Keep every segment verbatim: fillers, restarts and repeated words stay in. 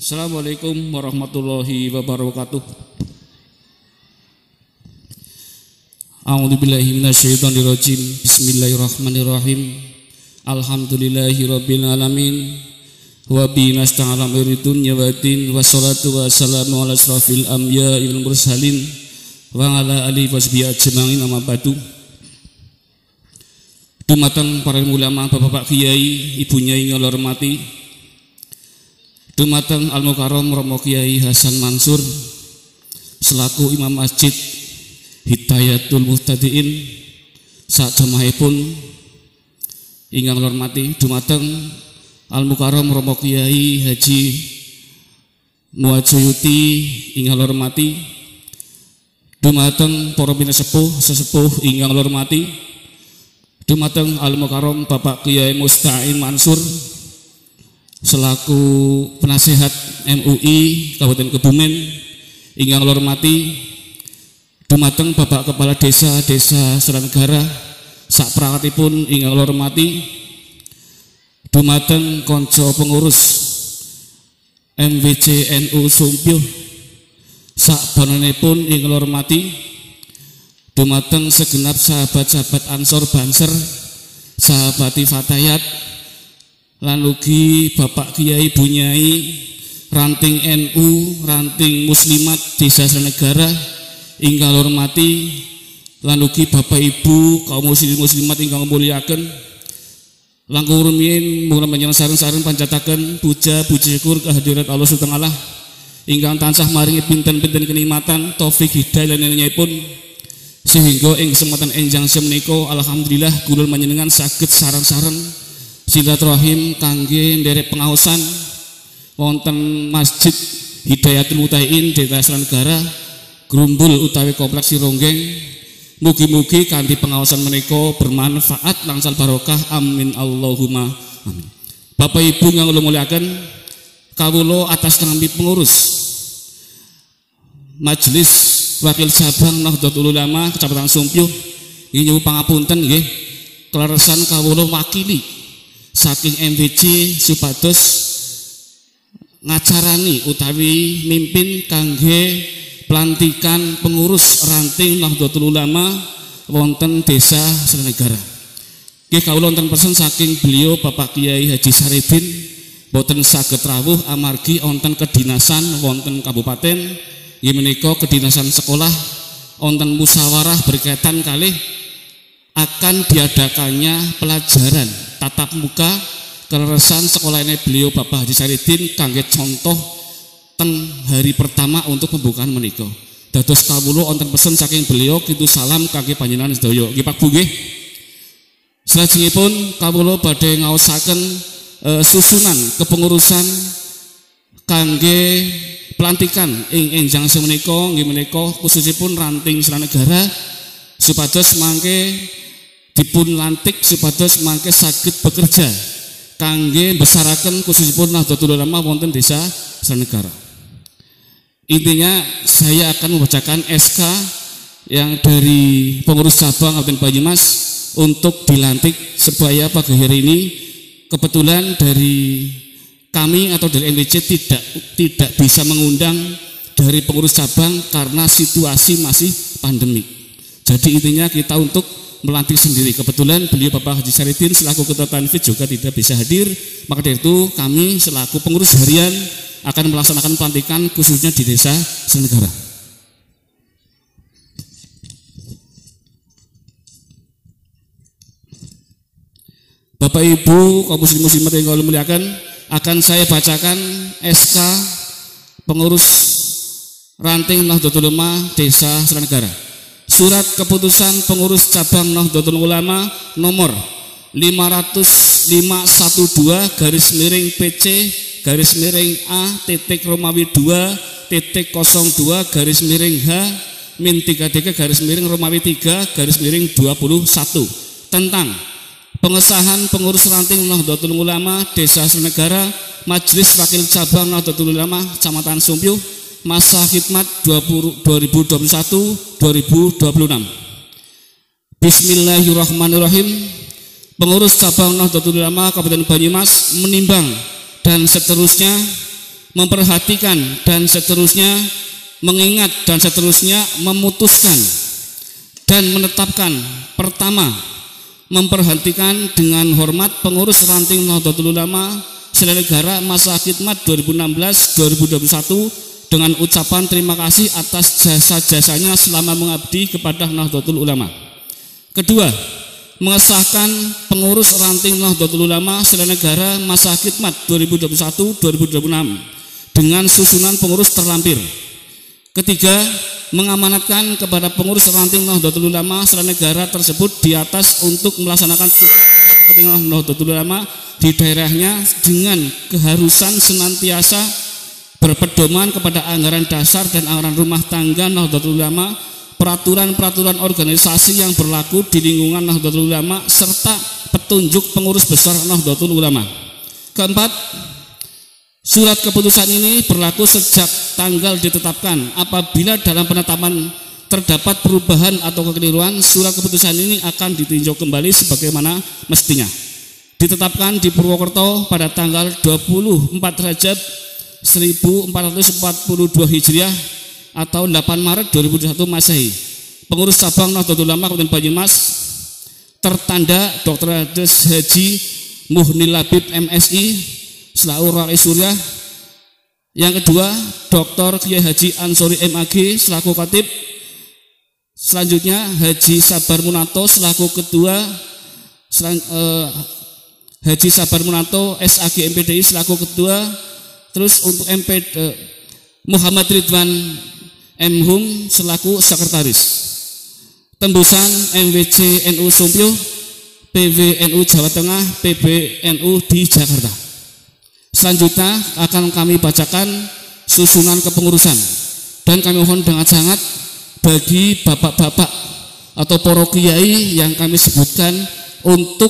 Assalamualaikum warahmatullahi wabarakatuh. A'udzubillahi minasyaitonirrajim. Bismillahirrahmanirrahim. Alhamdulillahirabbil alamin. Wa bi nasta'ala amridun yawadin wassalatu wassalamu ala asrafil anbiya'i wal mursalin wa ala alihi wasbihi ajmain amma ba'du. Dumateng para ulama, bapak-bapak kiai, ibu nyai yang hormati. Dumateng Al Mukarram Romo Kiai Hasan Mansur selaku Imam Masjid Hidayatul Muhtadiin sak jamaahipun ingkang hormati. Dumateng Al Mukarram Romo Kiai Haji Muwajjayuti ingkang hormati. Dumateng para pinasepuh sesepuh ingkang hormati. Dumateng Al Mukarram Bapak Kiai Musta'in Mansur selaku penasehat M U I Kabupaten Kebumen ingkang hormati. Dumateng Bapak Kepala Desa Desa Seranegara sak prakatipun ingkang hormati. Dumateng konco pengurus M W C N U Sumpyo sak bananipun ingkang hormati. Dumateng segenap sahabat-sahabat Ansor Banser, sahabati Fatayat, lan ugi Bapak Kiai Bunyai ranting N U, ranting Muslimat Desa Seranegara ingkang hormati, lan ugi Bapak Ibu kaum muslim muslimat ingkang muliaken. Langkung rumiyin mugi panjenengan sareng-sareng pancataken puja puji syukur kehadirat Allah Subhanahu wa taala ingkang tansah maringi pinten-pinten kenikmatan taufik hidayah lan nyuwun sehingga ing kesempatan enjang semenika alhamdulillah kula panjenengan saged sareng-sareng silaturahim kangge nderek pengaosan wonten Masjid Hidayatul Muhtadiin Desa Seranegara Grumbul utawi Kompleks Sironggeng. Mugi-mugi kanthi pengaosan menika bermanfaat langsal barokah amin Allahumma amin. Bapak Ibu yang kula muliaken, kawula atas nampi pengurus Majelis Wakil Cabang Nahdlatul Ulama Kecamatan Sumpyo nggih nyuwun pangapunten nggih kleresan kawula wakili saking M W C supados ngacarani utawi mimpin kangge pelantikan pengurus ranting Nahdlatul Ulama wonten Desa Seranegara. Nggih kawula wonten pesen saking beliau Bapak Kiai Haji Sarifin boten saged rawuh amargi wonten kedinasan wonten kabupaten nggih menika kedinasan sekolah wonten musyawarah berkaitan kalih akan diadakannya pelajaran tatap muka kleresan sekolah ini beliau Bapak Haji Sarifin kangge contoh teng hari pertama untuk pembukaan menika. Dados kawula wonten pesen saking beliau kitu salam kangge panjenengan sedaya. Nggih Pak Bu nggih. Salajengipun kawula badhe ngaosaken e, susunan kepengurusan kangge pelantikan ing enjang semenika nggih menika khususipun ranting Seranegara supados mangke dipun lantik supados mangke saged bekerja kangge besaraken khususipun Nahdlatul Ulama wonten Desa Seranegara. Intinya saya akan membacakan S K yang dari pengurus cabang Kabupaten Banyumas untuk dilantik supaya pagi hari ini kebetulan dari kami atau dari M W C tidak tidak bisa mengundang dari pengurus cabang karena situasi masih pandemik. Jadi intinya kita untuk melantik sendiri. Kebetulan beliau Bapak Haji Sarifin selaku Ketua Tanfid juga tidak bisa hadir. Maka dari itu kami selaku pengurus harian akan melaksanakan pelantikan khususnya di Desa Seranegara. Bapak Ibu kaum muslim muslimat yang kami muliakan, akan saya bacakan S K pengurus ranting Nahdlatul Ulama Desa Seranegara. Surat keputusan pengurus cabang Nahdlatul Ulama nomor lima ratus lima dua belas garis miring P C garis miring A titik Romawi dua titik nol dua garis miring H min tiga puluh tiga garis miring Romawi tiga garis miring dua puluh satu tentang pengesahan pengurus ranting Nahdlatul Ulama Desa Seranegara Majelis Wakil Cabang Nahdlatul Ulama Kecamatan Sumpyo masa khidmat dua ribu dua puluh satu dua ribu dua puluh enam. Bismillahirrahmanirrahim. Pengurus cabang Nahdlatul Ulama Kabupaten Banyumas menimbang dan seterusnya memperhatikan dan seterusnya, mengingat dan seterusnya, memutuskan dan menetapkan. Pertama, memperhatikan dengan hormat pengurus ranting Nahdlatul Ulama Selenegara masa khidmat dua ribu enam belas dua ribu dua puluh satu dengan ucapan terima kasih atas jasa-jasanya selama mengabdi kepada Nahdlatul Ulama. Kedua, mengesahkan pengurus ranting Nahdlatul Ulama Selenegara masa khidmat dua ribu dua puluh satu dua ribu dua puluh enam dengan susunan pengurus terlampir. Ketiga, mengamanatkan kepada pengurus ranting Nahdlatul Ulama Selenegara tersebut di atas untuk melaksanakan kepentingan Nahdlatul Ulama di daerahnya dengan keharusan senantiasa berpedoman kepada anggaran dasar dan anggaran rumah tangga Nahdlatul Ulama, peraturan-peraturan organisasi yang berlaku di lingkungan Nahdlatul Ulama, serta petunjuk pengurus besar Nahdlatul Ulama. Keempat, surat keputusan ini berlaku sejak tanggal ditetapkan. Apabila dalam penetapan terdapat perubahan atau kekeliruan, surat keputusan ini akan ditinjau kembali sebagaimana mestinya. Ditetapkan di Purwokerto pada tanggal dua puluh empat Rajab seribu empat ratus empat puluh dua Hijriah atau delapan Maret dua ribu dua puluh satu Masehi. Pengurus cabang Nahdlatul Ulama Kabupaten Banyumas tertanda Doktor Andes Haji Muhnil Labib M Si selaku Rais Suriah. Yang kedua, Doktor Kiai Haji Ansori M Ag selaku Khatib. Selanjutnya Haji Sabar Munanto selaku Ketua. Selan, eh, Haji Sabar Munanto S Ag M P D I selaku Ketua. Terus untuk M P eh, Muhammad Ridwan M Hum selaku Sekretaris. Tembusan M W C N U Sumpyo, P W N U Jawa Tengah, P B N U di Jakarta. Selanjutnya akan kami bacakan susunan kepengurusan, dan kami mohon dengan sangat bagi bapak-bapak atau para kiai yang kami sebutkan untuk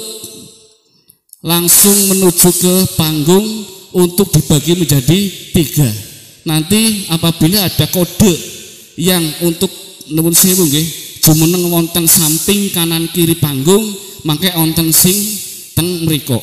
langsung menuju ke panggung untuk dibagi menjadi tiga. Nanti apabila ada kode yang untuk nuwun sewu nggih jumeneng wonten samping kanan kiri panggung, mangke wonten sing teng mriko.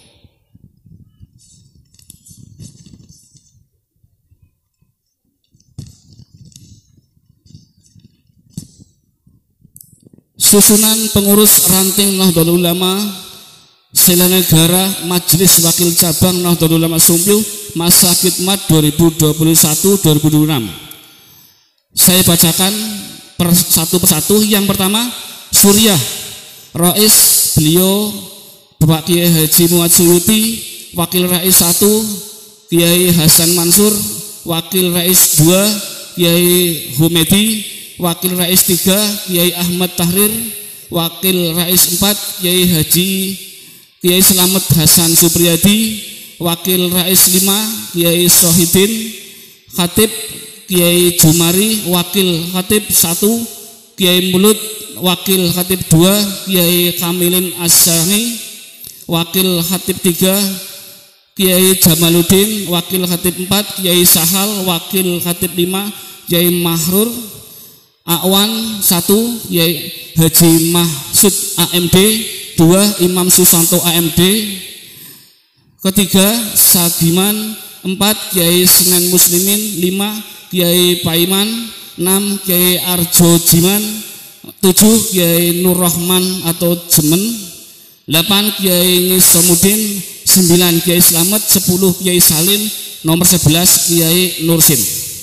Susunan pengurus ranting Nahdlatul Ulama Selenegara Majelis Wakil Cabang Nahdlatul Ulama Sumpyo masa khidmat dua ribu dua puluh satu dua ribu dua puluh enam. Saya bacakan per satu persatu. Yang pertama, Suriah Rais, beliau Bapak Kiai Haji Muhammad Suyuti. Wakil Rais satu Kiai Hasan Mansur. Wakil Rais dua Kiai Humedi. Wakil Rais tiga Kiai Ahmad Tahrir. Wakil Rais empat Kiai Haji Kiai Selamet Hasan Supriyadi. Wakil Rais lima Kiai Sohidin. Khatib Kiai Jumari. Wakil Khatib satu Kiai Mulut. Wakil Khatib dua Kiai Kamilin Asyani. Wakil Khatib tiga Kiai Jamaluddin. Wakil Khatib empat Kiai Sahal. Wakil Khatib lima Kiai Mahrur. Awan satu Kiai Haji Mahsud A M D. Dua Imam Susanto A M D. Ketiga Sagiman. Empat Kiai Senen Muslimin. Lima Kiai Paiman. Enam Kiai Arjo Jiman. Tujuh Kiai Nur Rahman atau Jemen. Delapan Kiai Nisomuddin. Sembilan Kiai Slamet. Sepuluh Kiai Salim. Nomor sebelas Kiai Nursin.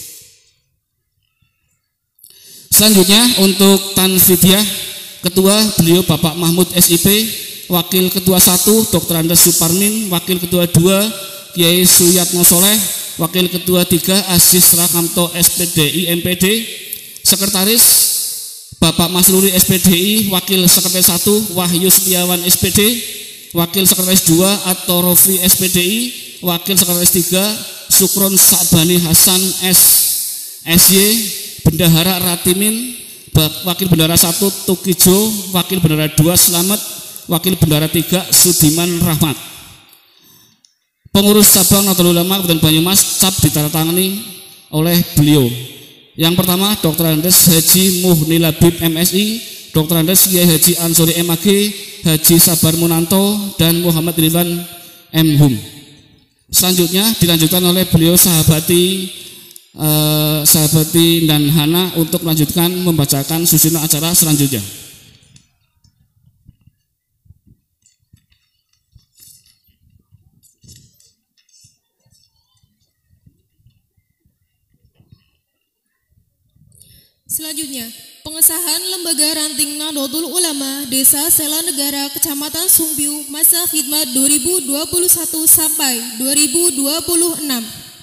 Selanjutnya untuk Tanfidiyah, Ketua beliau Bapak Mahmud S I P. Wakil Ketua satu Doktor Andes Suparmin. Wakil Ketua dua Kiai Suyatno Soleh. Wakil Ketua tiga Aziz Rakamto S P D I M P D. Sekretaris Bapak Masruri S P D I. Wakil Sekretaris satu Wahyu Setiawan S P D. Wakil Sekretaris dua At-Torofi S P D I. Wakil Sekretaris tiga Sukron Sabani Hasan S S Y. Bendahara Ratimin. Wakil Bendahara satu Tukijo. Wakil Bendahara dua Slamet. Wakil Bendahara tiga Sudiman Rahmat. Pengurus cabang Nahdlatul Ulama Kabupaten Banyumas cap ditandatangani oleh beliau. Yang pertama Doktor Andes Haji Muhnil Labib M Si. Doktor Andes Kiai Haji Ansori M Ag. Haji Sabar Munanto dan Muhammad Ridwan M Hum. Selanjutnya dilanjutkan oleh beliau sahabati eh, sahabati dan Hana untuk melanjutkan membacakan susunan acara selanjutnya. Selanjutnya, pengesahan Lembaga Ranting Nahdlatul Ulama Desa Sela Negara Kecamatan Sumpiu masa khidmat dua ribu dua puluh satu sampai dua ribu dua puluh enam.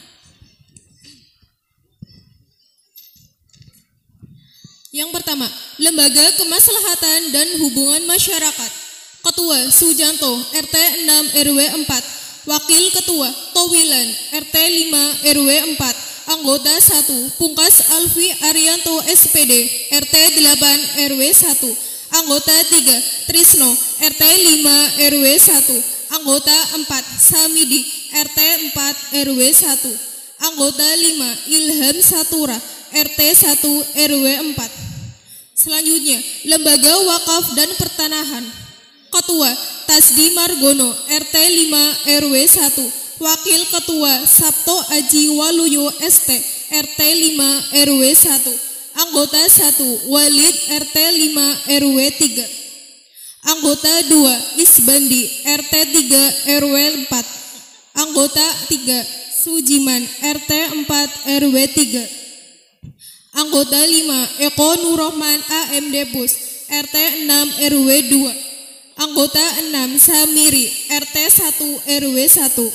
Yang pertama, Lembaga Kemaslahatan dan Hubungan Masyarakat. Ketua Sujanto, R T enam R W empat. Wakil Ketua Towilan, R T lima R W empat. Anggota satu, Pungkas Alfi Arianto S P D, R T delapan R W satu. Anggota tiga, Trisno, R T lima R W satu. Anggota empat, Samidi, R T empat R W satu. Anggota lima, Ilham Satura, R T satu R W empat. Selanjutnya, Lembaga Wakaf dan Pertanahan. Ketua Tasdi Margono, R T lima R W satu. Wakil Ketua Sabto Aji Waluyo S T, R T lima R W satu. Anggota satu, Walid, R T lima R W tiga. Anggota dua, Isbandi, R T tiga R W empat. Anggota tiga, Sujiman, R T empat R W tiga. Anggota lima, Eko Nurrohman A M D Pus, R T enam R W dua. Anggota enam, Samiri, R T satu R W satu.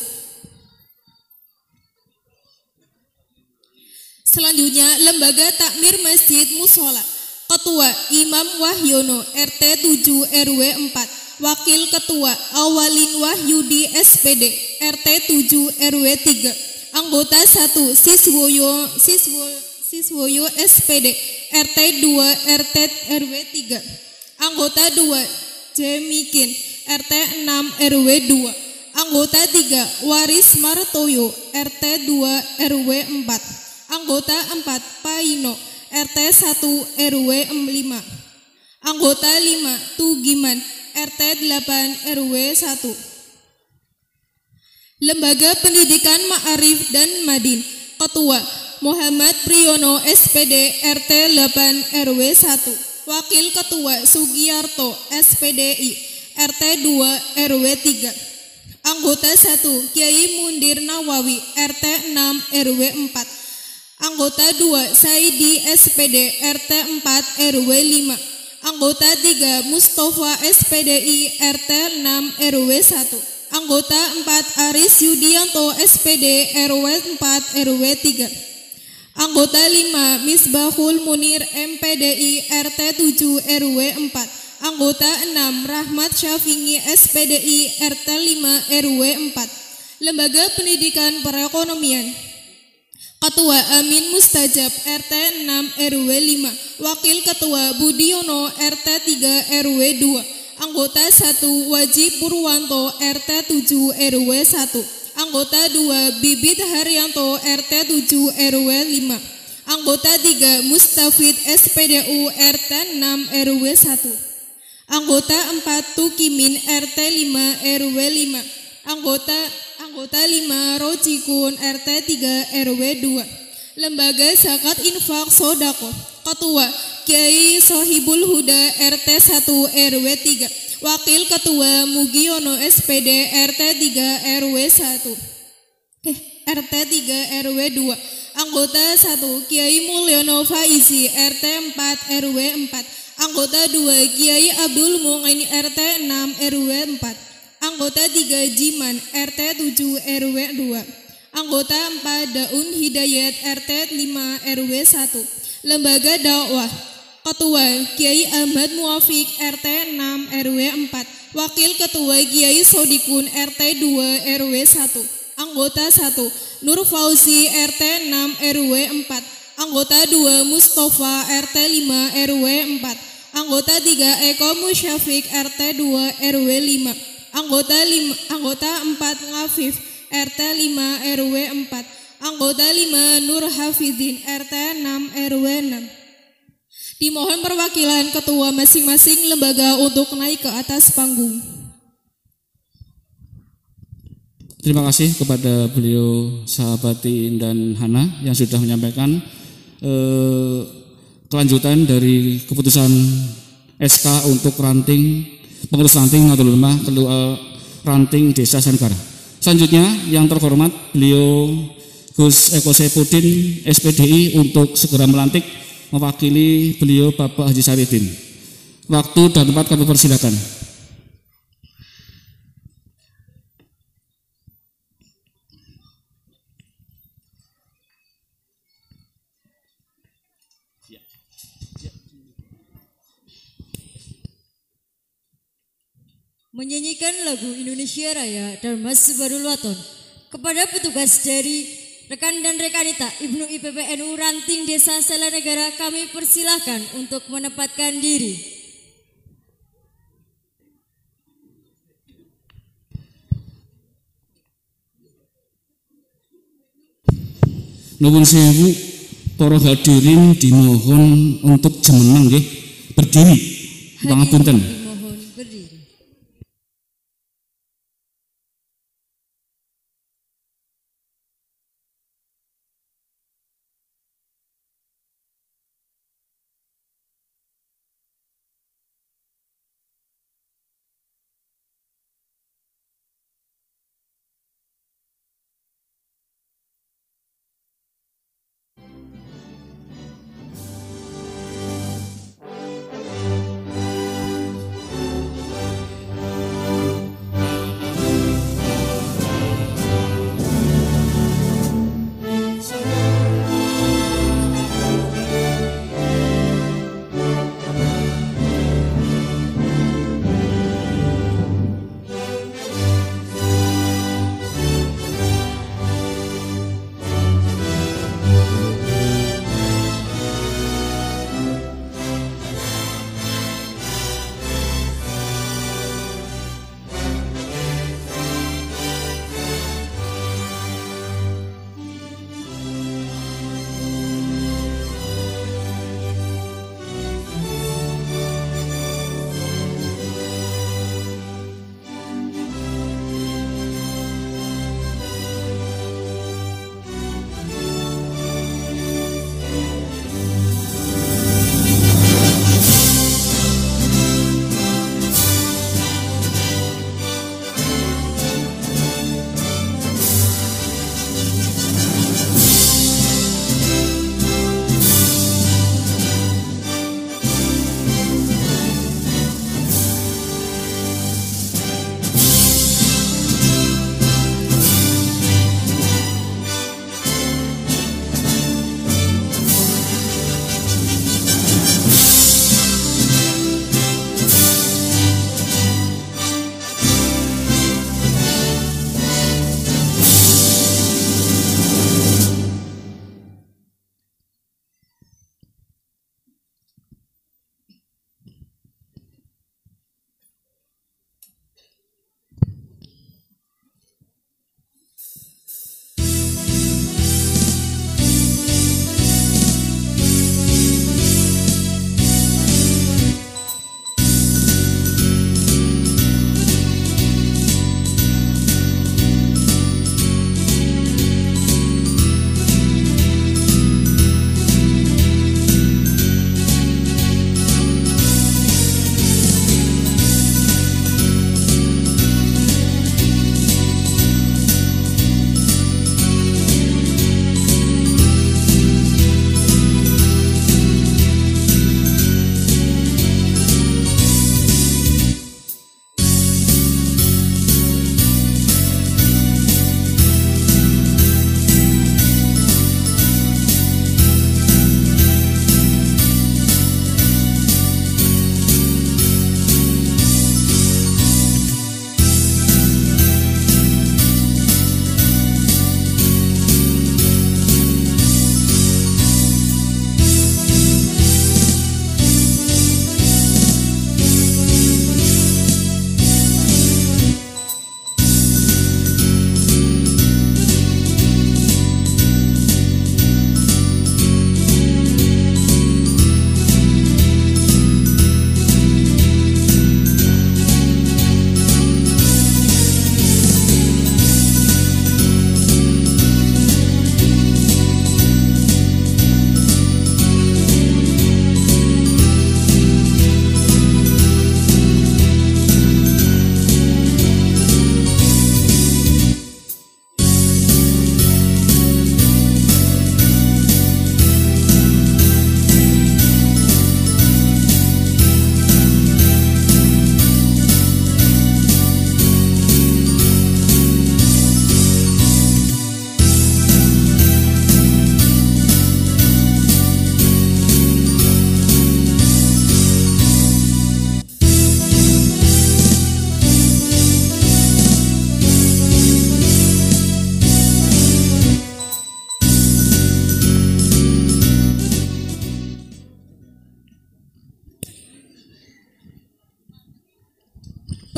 Selanjutnya, Lembaga Takmir Masjid Musola. Ketua Imam Wahyono, R T tujuh R W empat. Wakil Ketua Awalin Wahyudi S P D, R T tujuh R W tiga. Anggota satu, Siswoyo Siswo, Siswoyo S P D, R T dua R T R W tiga. Anggota dua, Jemikin, R T enam R W dua. Anggota tiga, Waris Martoyo, R T dua R W empat. Anggota empat, Paino, R T satu R W lima. Anggota lima, Tugiman, R T delapan R W satu. Lembaga Pendidikan Ma'arif dan Madin. Ketua Muhammad Priyono S P D, R T delapan R W satu. Wakil Ketua Sugiyarto S P D I, R T dua R W tiga. Anggota satu, Kiai Mundir Nawawi, R T enam R W empat. Anggota dua, Saidi S P D, R T empat R W lima. Anggota tiga, Mustafa S P D I, R T enam R W satu. Anggota empat, Aris Yudianto S P D, R W empat R W tiga. Anggota lima, Misbahul Munir M P D I, R T tujuh R W empat. Anggota enam, Rahmat Syafi'i S P D I, R T lima R W empat. Lembaga Pendidikan Perekonomian. Ketua Amin Mustajab, R T enam R W lima. Wakil Ketua Budiono, R T tiga R W dua. Anggota satu, Wajib Purwanto, R T tujuh R W satu. Anggota dua, Bibit Haryanto, R T tujuh R W lima. Anggota tiga, Mustafid S P D U, R T enam R W satu. Anggota empat, Tukimin, R T lima R W lima. Anggota Anggota lima, Rojikun, R T tiga R W dua. Lembaga Zakat Infak Sodako. Ketua Kiai Sohibul Huda, R T satu R W tiga. Wakil Ketua Mugiono S P D, R T tiga R W satu. Eh, R T tiga R W dua. Anggota satu, Kiai Mulyono Faizi, R T empat R W empat. Anggota dua, Kiai Abdul Mu'in, R T enam R W empat. Anggota tiga, Jiman, R T tujuh R W dua. Anggota empat, Daun Hidayat, R T lima R W satu. Lembaga Dakwah. Ketua Kiai Ahmad Muafiq, R T enam R W empat. Wakil Ketua Kiai Sodikun, R T dua R W satu. Anggota satu, Nur Fauzi, R T enam R W empat. Anggota dua, Mustafa, R T lima R W empat. Anggota tiga, Eko Musyafik, R T dua R W lima. Anggota lima, anggota empat, Ngafif, R T lima R W empat. Anggota lima, Nur Hafidin, R T enam R W enam. Dimohon perwakilan ketua masing-masing lembaga untuk naik ke atas panggung. Terima kasih kepada beliau Sahabati dan Hana yang sudah menyampaikan eh, kelanjutan dari keputusan S K untuk ranting pengurus ranting Nahdlatul Ulama ranting Desa Sanegara. Selanjutnya yang terhormat beliau Gus Eko Saipudin S P D I untuk segera melantik mewakili beliau Bapak Haji Saridin. Waktu dan tempat kami persilakan. Menyanyikan lagu Indonesia Raya dan Mas Barul Waton kepada petugas dari rekan dan rekanita Ibnu I P P N U Ranting Desa Salanegara kami persilahkan untuk menempatkan diri. Nuwun sewu para hadirin dimohon untuk jemeneng nggih berdiri. Pangapunten. Dimohon berdiri.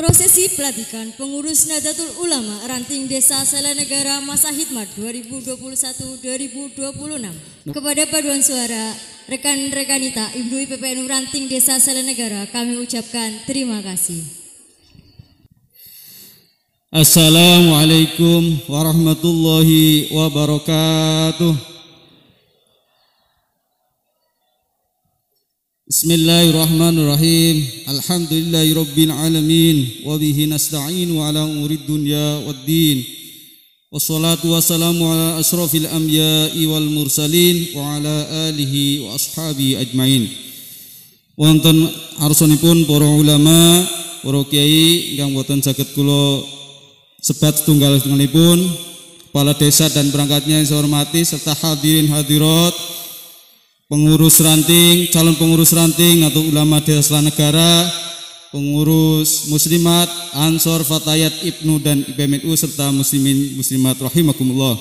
Prosesi pelantikan pengurus Nahdlatul Ulama Ranting Desa Salanegara masa hikmat dua ribu dua puluh satu sampai dua ribu dua puluh enam. Kepada paduan suara rekan-rekanita Ibnu I P P N U Ranting Desa Salanegara kami ucapkan terima kasih. Assalamualaikum warahmatullahi wabarakatuh. Bismillahirrahmanirrahim. Alhamdulillahirabbil alamin wa bihi nasta'in wa ala umurid dunya waddin. Wassalatu wassalamu ala asrafil anbiya'i wal mursalin wa ala alihi wa ashabi ajmain. Wonten arsanipun para ulama, para kiai ingkang boten saged kula sebat setunggal-setunggalipun, kepala desa dan perangkatnya yang saya hormati serta hadirin hadirat, pengurus ranting, calon pengurus ranting atau ulama desa Salanegara, pengurus muslimat, ansor, fatayat, ibnu dan I P M N U serta muslimin muslimat rahimakumullah.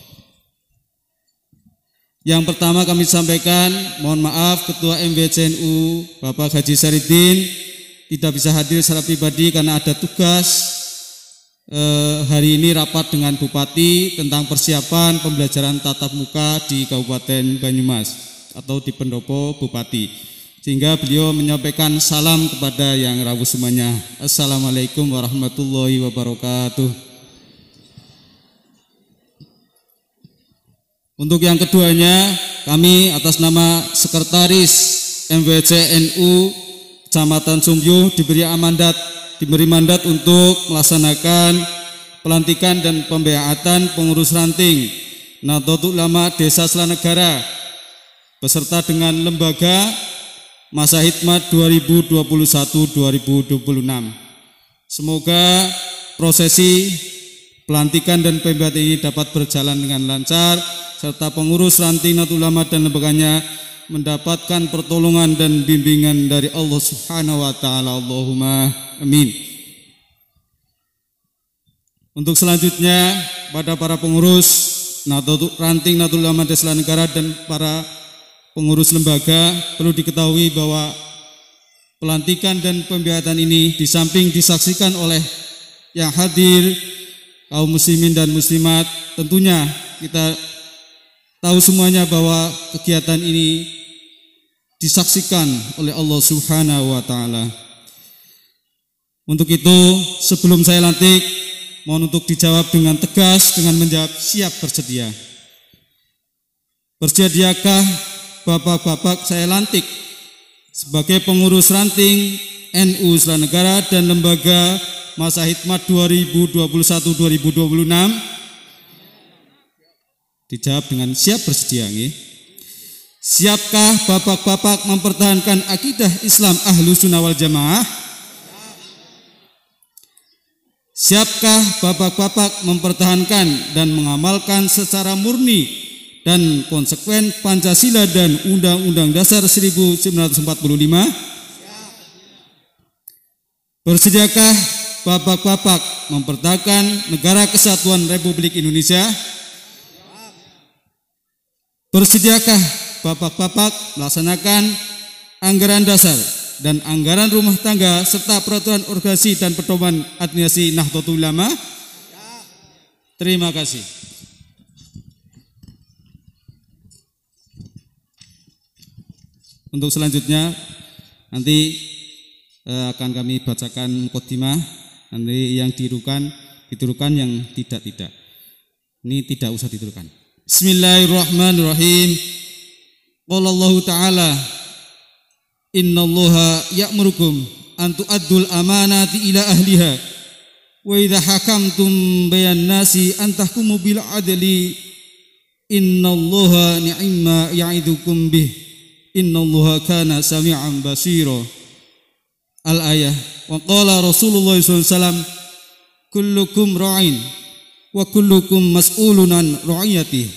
Yang pertama kami sampaikan, mohon maaf Ketua M W C N U Bapak Haji Saridin tidak bisa hadir secara pribadi karena ada tugas eh, hari ini rapat dengan Bupati tentang persiapan pembelajaran tatap muka di Kabupaten Banyumas atau di pendopo Bupati, sehingga beliau menyampaikan salam kepada yang rawuh semuanya. Assalamualaikum warahmatullahi wabarakatuh. Untuk yang keduanya, kami atas nama Sekretaris M W C N U Kecamatan Sumbyo diberi mandat diberi mandat untuk melaksanakan pelantikan dan pembeaatan pengurus ranting Nahdlatul Ulama Desa Salanegara beserta dengan lembaga masa hikmat dua ribu dua puluh satu sampai dua ribu dua puluh enam. Semoga prosesi pelantikan dan pembeatan ini dapat berjalan dengan lancar serta pengurus ranting Nahdlatul Ulama dan lembaganya mendapatkan pertolongan dan bimbingan dari Allah Subhanahu wa taala. Allahumma amin. Untuk selanjutnya pada para pengurus Nahdlatul ranting Nahdlatul Ulama Desa Salanegara dan para pengurus lembaga, perlu diketahui bahwa pelantikan dan pembeatan ini di samping disaksikan oleh yang hadir kaum muslimin dan muslimat, tentunya kita tahu semuanya bahwa kegiatan ini disaksikan oleh Allah Subhanahu wa taala. Untuk itu, sebelum saya lantik, mohon untuk dijawab dengan tegas dengan menjawab siap bersedia. Bersediakah Bapak-bapak saya lantik sebagai pengurus ranting N U Salanegara dan lembaga masa hikmat dua ribu dua puluh satu sampai dua ribu dua puluh enam? Dijawab dengan siap bersedia. Nggih. Siapkah bapak-bapak mempertahankan akidah Islam Ahlus Sunnah wal Jamaah? Siapkah bapak-bapak mempertahankan dan mengamalkan secara murni dan konsekuen Pancasila dan Undang-Undang Dasar seribu sembilan ratus empat puluh lima? Bersediakah bapak-bapak mempertahankan Negara Kesatuan Republik Indonesia? Bersediakah bapak-bapak melaksanakan anggaran dasar dan anggaran rumah tangga serta peraturan organisasi dan pedoman administrasi Nahdlatul Ulama? Terima kasih. Untuk selanjutnya nanti eh, akan kami bacakan mukadimah, nanti yang ditirukan ditirukan, yang tidak tidak. Ini tidak usah ditirukan. Bismillahirrahmanirrahim. Qala Allah Ta'ala, innallaha ya'murukum an tu'addul amanati ila ahliha wa idza hakamtum bainan nasi an tahkumu bil adli innallaha ni'ma ya'idukum bih innallaha kana sami'an basira. Al-ayah. Wa qala Rasulullah sallallahu alaihi wasallam kullukum ra'in wa kullukum mas'ulun an ra'iyatihi.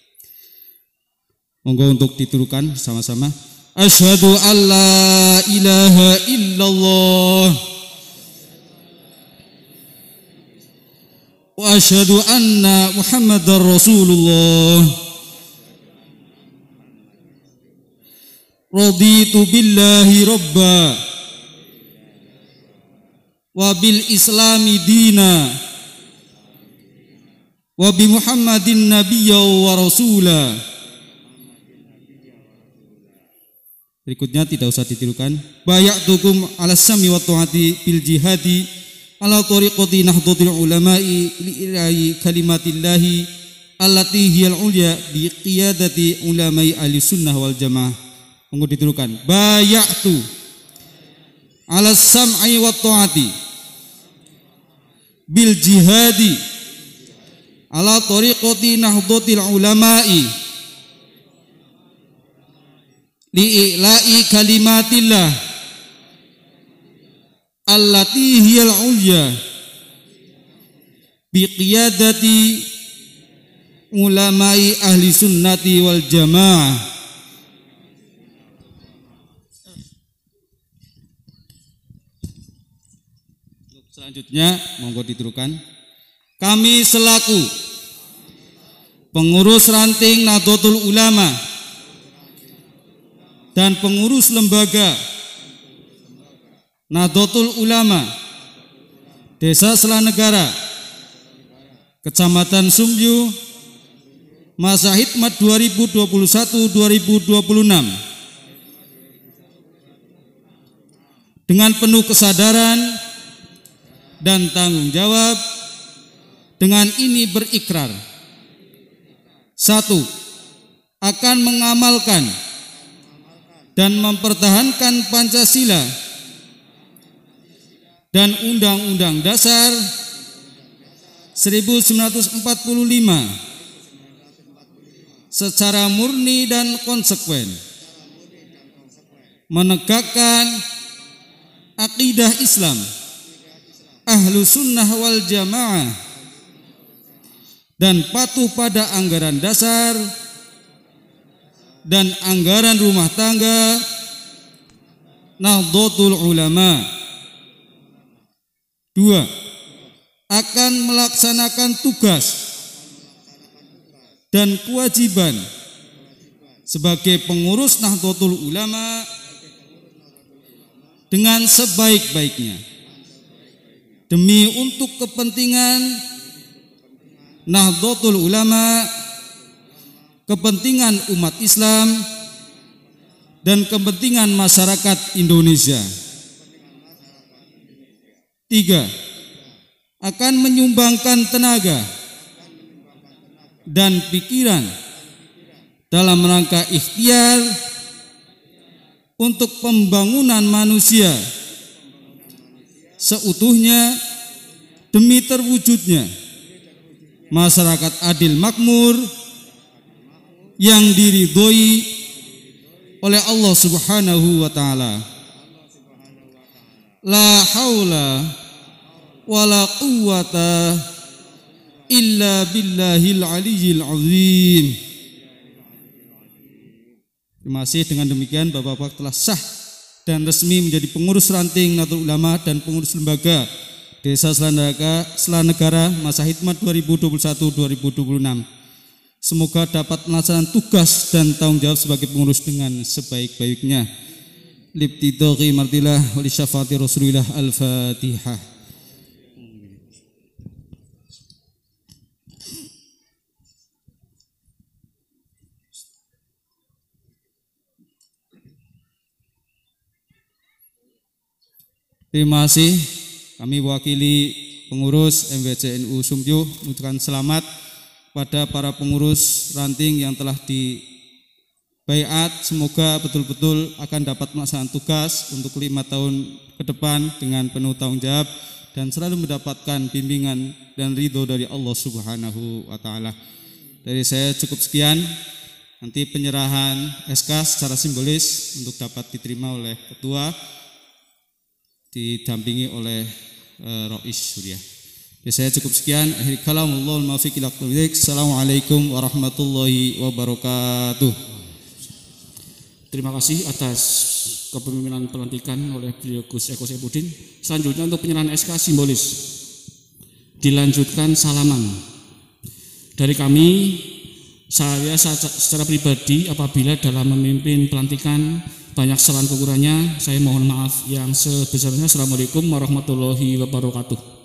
Monggo untuk diturukan sama-sama. Asyhadu an la ilaha illallah wa asyhadu anna Muhammadar Rasulullah. Raditu billahi rabba wa bil islami dina wa bi Muhammadin nabiyya wa rasula. Berikutnya tidak usah ditirukan. Bayatukum ala sami wa ta'ati bil jihadi ala tariqati nahdlatul ulama'i li ilahi kalimatillahi allati hiyal ulya bi qiyadati ulama'i ahli sunnah wal jamaah. Monggo ditirukan. Bayatu ala sam'i wa ta'ati bil jihadi ala tariqati nahdlatil ulama'i li'ila'i kalimatillah allati hiyal ulya biqiyadati ulama'i ahli sunnati wal jamaah. Selanjutnya monggo ditirukan. Kami selaku pengurus ranting Nahdlatul Ulama dan pengurus lembaga Nahdlatul Ulama Desa Selanegara, Kecamatan Sumbyu, masa hikmat dua ribu dua puluh satu sampai dua ribu dua puluh enam, dengan penuh kesadaran dan tanggung jawab, dengan ini berikrar: satu, akan mengamalkan dan mempertahankan Pancasila dan Undang-Undang Dasar seribu sembilan ratus empat puluh lima secara murni dan konsekuen, menegakkan akidah Islam Ahlu Sunnah wal Jamaah dan patuh pada anggaran dasar dan anggaran rumah tangga Nahdlatul Ulama. Dua, akan melaksanakan tugas dan kewajiban sebagai pengurus Nahdlatul Ulama dengan sebaik-baiknya demi untuk kepentingan Nahdlatul Ulama, kepentingan umat Islam, dan kepentingan masyarakat Indonesia. Tiga, akan menyumbangkan tenaga dan pikiran dalam rangka ikhtiar untuk pembangunan manusia seutuhnya demi terwujudnya masyarakat adil makmur yang diridhoi oleh Allah Subhanahu wa taala. La haula wala quwwata illa billahil aliyyil azim. Terima kasih. Dengan demikian Bapak-bapak telah sah dan resmi menjadi pengurus ranting Nahdlatul Ulama dan pengurus lembaga Desa Selanegara, Selanegara masa hikmat dua ribu dua puluh satu sampai dua ribu dua puluh enam. Semoga dapat melaksanakan tugas dan tanggung jawab sebagai pengurus dengan sebaik-baiknya. Libtidoghi martillah wa li syafaati Rasulillah. Al-Fatihah. Terima kasih. Kami wakili pengurus M W C N U Sumbyu mengucapkan selamat pada para pengurus ranting yang telah dibaiat. Semoga betul-betul akan dapat melaksanakan tugas untuk lima tahun ke depan dengan penuh tanggung jawab dan selalu mendapatkan bimbingan dan ridho dari Allah Subhanahu wa taala. Dari saya cukup sekian. Nanti penyerahan S K secara simbolis untuk dapat diterima oleh ketua, didampingi oleh uh, Rois Surya. Ya, saya cukup sekian. Akhir kalam, Allahul muwaffiq ila aqwamit thoriq. Assalamualaikum warahmatullahi wabarakatuh. Terima kasih atas kepemimpinan pelantikan oleh beliau Gus Eko Saipudin. Selanjutnya untuk penyerahan S K simbolis. Dilanjutkan salaman. Dari kami, saya secara pribadi apabila dalam memimpin pelantikan banyak kesalahan kekurangannya, saya mohon maaf yang sebesarnya. Assalamualaikum warahmatullahi wabarakatuh.